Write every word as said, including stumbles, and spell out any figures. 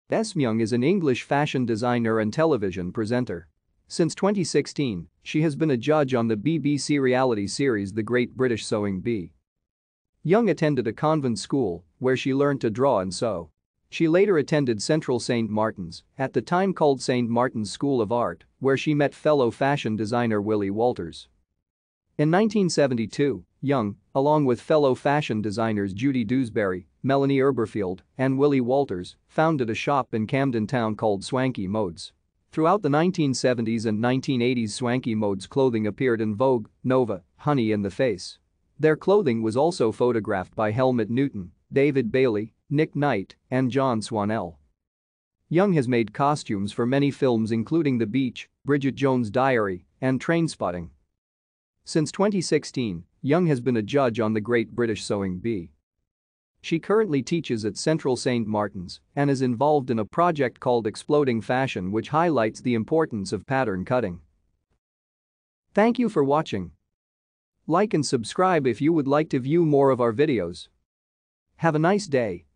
Esme Young is an English fashion designer and television presenter. Since twenty sixteen, she has been a judge on the B B C reality series The Great British Sewing Bee. Young attended a convent school where she learned to draw and sew. She later attended Central Saint Martin's, at the time called Saint Martin's School of Art, where she met fellow fashion designer Willie Walters. In nineteen seventy-two, Young, along with fellow fashion designers Judy Dewsbury, Melanie Erberfield, and Willie Walters, founded a shop in Camden Town called Swanky Modes. Throughout the nineteen seventies and nineteen eighties, Swanky Modes clothing appeared in Vogue, Nova, Honey in the Face. Their clothing was also photographed by Helmut Newton, David Bailey, Nick Knight, and John Swanell. Young has made costumes for many films including The Beach, Bridget Jones' Diary, and Trainspotting. Since twenty sixteen, Young has been a judge on The Great British Sewing Bee. She currently teaches at Central Saint Martin's and is involved in a project called Exploding Fashion, which highlights the importance of pattern cutting. Thank you for watching. Like and subscribe if you would like to view more of our videos. Have a nice day.